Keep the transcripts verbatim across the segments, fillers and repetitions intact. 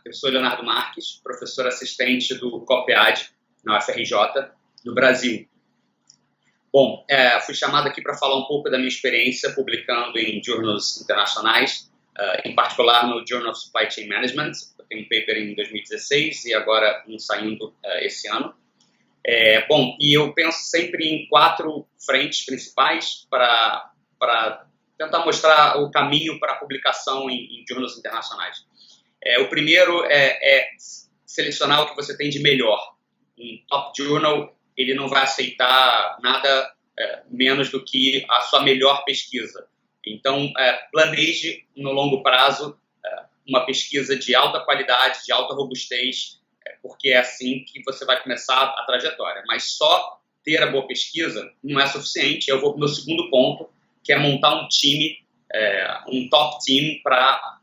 Eu sou Leonardo Marques, professor assistente do COPEAD, na U F R J, do Brasil. Bom, é, fui chamado aqui para falar um pouco da minha experiência publicando em journals internacionais, uh, em particular no Journal of Supply Chain Management. Eu tenho um paper em dois mil e dezesseis e agora um saindo uh, esse ano. É, bom, e eu penso sempre em quatro frentes principais para tentar mostrar o caminho para a publicação em, em journals internacionais. É, o primeiro é, é selecionar o que você tem de melhor. Um top journal, ele não vai aceitar nada é, menos do que a sua melhor pesquisa. Então, é, planeje no longo prazo é, uma pesquisa de alta qualidade, de alta robustez, é, porque é assim que você vai começar a trajetória. Mas só ter a boa pesquisa não é suficiente. Eu vou para o meu segundo ponto, que é montar um time, é, um top team para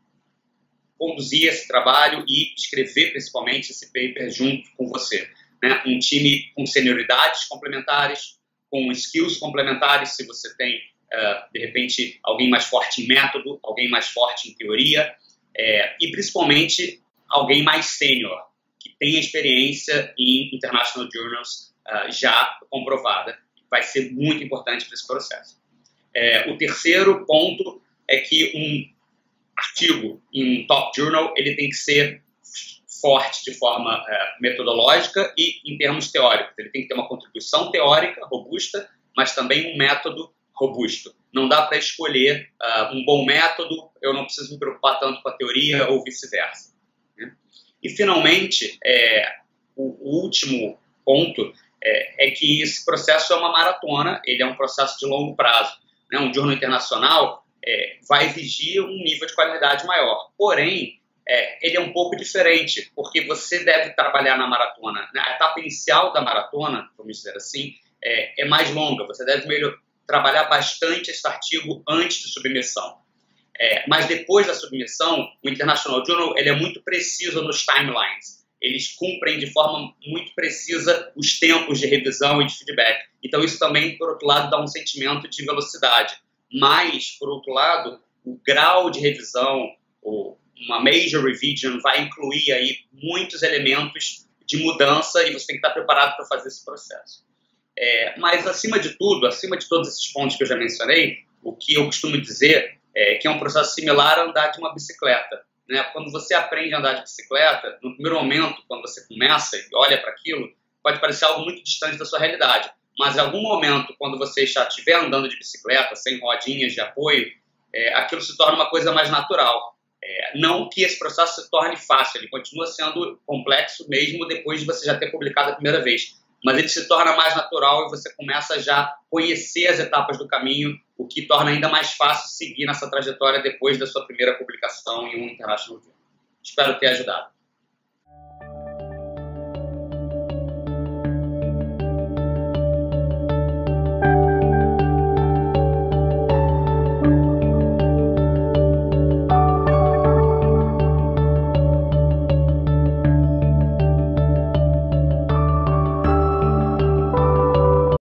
conduzir esse trabalho e escrever principalmente esse paper junto com você. Né? Um time com senioridades complementares, com skills complementares, se você tem, uh, de repente, alguém mais forte em método, alguém mais forte em teoria, é, e principalmente alguém mais sênior, que tenha experiência em International Journals uh, já comprovada. Vai ser muito importante para esse processo. É, o terceiro ponto é que um artigo em um top journal, ele tem que ser forte de forma é, metodológica e em termos teóricos. Ele tem que ter uma contribuição teórica robusta, mas também um método robusto. Não dá para escolher uh, um bom método, eu não preciso me preocupar tanto com a teoria ou vice-versa. Né? E, finalmente, é, o, o último ponto é, é que esse processo é uma maratona, ele é um processo de longo prazo. Né? Um jornal internacional É, vai exigir um nível de qualidade maior. Porém, é, ele é um pouco diferente, porque você deve trabalhar na maratona. A etapa inicial da maratona, vamos dizer assim, é, é mais longa. Você deve melhor, trabalhar bastante esse artigo antes de submissão. É, mas depois da submissão, o International Journal ele é muito preciso nos timelines. Eles cumprem de forma muito precisa os tempos de revisão e de feedback. Então, isso também, por outro lado, dá um sentimento de velocidade. Mas, por outro lado, o grau de revisão, ou uma major revision, vai incluir aí muitos elementos de mudança e você tem que estar preparado para fazer esse processo. É, mas, acima de tudo, acima de todos esses pontos que eu já mencionei, o que eu costumo dizer é que é um processo similar a andar de uma bicicleta. Né? Quando você aprende a andar de bicicleta, no primeiro momento, quando você começa e olha para aquilo, pode parecer algo muito distante da sua realidade. Mas, em algum momento, quando você já estiver andando de bicicleta, sem rodinhas de apoio, é, aquilo se torna uma coisa mais natural. É, não que esse processo se torne fácil, ele continua sendo complexo mesmo depois de você já ter publicado a primeira vez. Mas ele se torna mais natural e você começa a já conhecer as etapas do caminho, o que torna ainda mais fácil seguir nessa trajetória depois da sua primeira publicação em um International Journal. Espero ter ajudado.